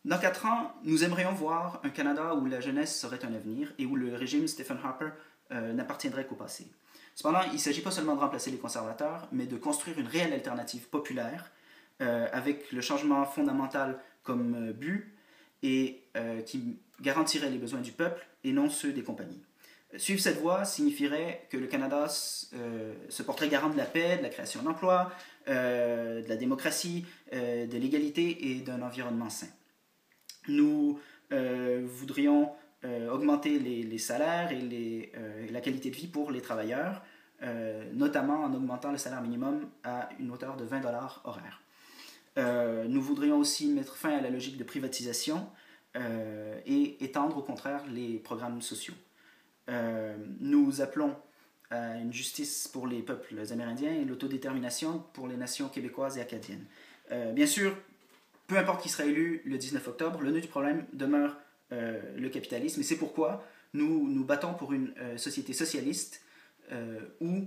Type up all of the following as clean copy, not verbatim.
Dans 4 ans, nous aimerions voir un Canada où la jeunesse serait un avenir et où le régime Stephen Harper n'appartiendrait qu'au passé. Cependant, il ne s'agit pas seulement de remplacer les conservateurs, mais de construire une réelle alternative populaire avec le changement fondamental comme but et qui garantirait les besoins du peuple et non ceux des compagnies. Suivre cette voie signifierait que le Canada se porterait garant de la paix, de la création d'emplois, de la démocratie, de l'égalité et d'un environnement sain. Nous voudrions augmenter les salaires et la qualité de vie pour les travailleurs, notamment en augmentant le salaire minimum à une hauteur de 20 dollars horaires. Nous voudrions aussi mettre fin à la logique de privatisation et étendre au contraire les programmes sociaux. Nous appelons à une justice pour les peuples amérindiens et l'autodétermination pour les nations québécoises et acadiennes. Bien sûr, peu importe qui sera élu le 19 octobre, le nœud du problème demeure le capitalisme et c'est pourquoi nous nous battons pour une société socialiste où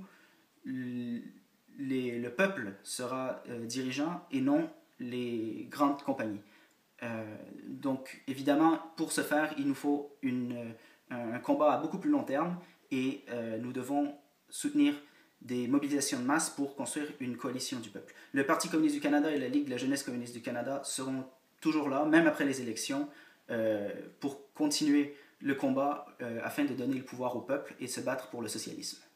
le peuple sera dirigeant et non les grandes compagnies. Donc évidemment, pour ce faire, il nous faut un combat à beaucoup plus long terme et nous devons soutenir des mobilisations de masse pour construire une coalition du peuple. Le Parti communiste du Canada et la Ligue de la jeunesse communiste du Canada seront toujours là, même après les élections, pour continuer le combat afin de donner le pouvoir au peuple et se battre pour le socialisme.